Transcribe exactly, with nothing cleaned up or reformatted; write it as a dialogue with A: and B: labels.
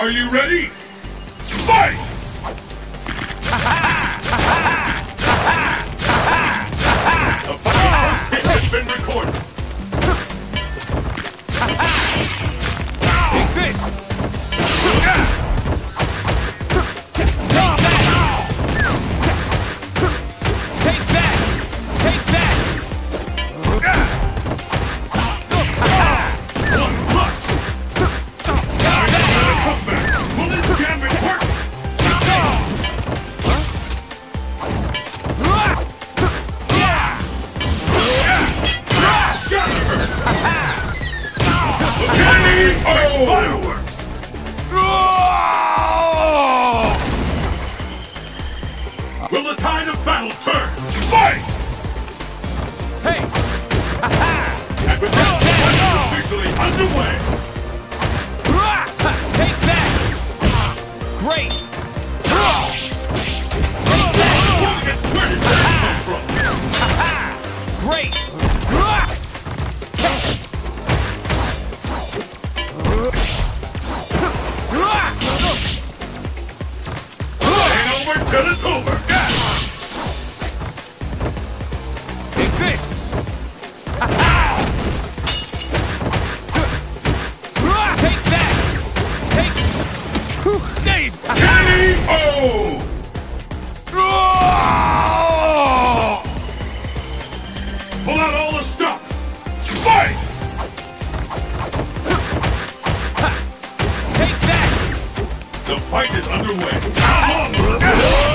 A: Are you ready? Fight! The first hit has been recorded.
B: Take this! Take that! Take that!
A: One plus! Now he's gonna come back! Will this gambit work? Fireworks! Will the tide of battle turn? Fight!
B: Hey!
A: And with that, the fight is officially underway!
B: Take that! Great!
A: Look at where did that come from?
B: Great!
A: Ain't over till it's over!
B: Take this! Take that! Take... Days!
A: K O! Pull out all the stops! Fight!
B: Take that!
A: The fight is underway! Come on!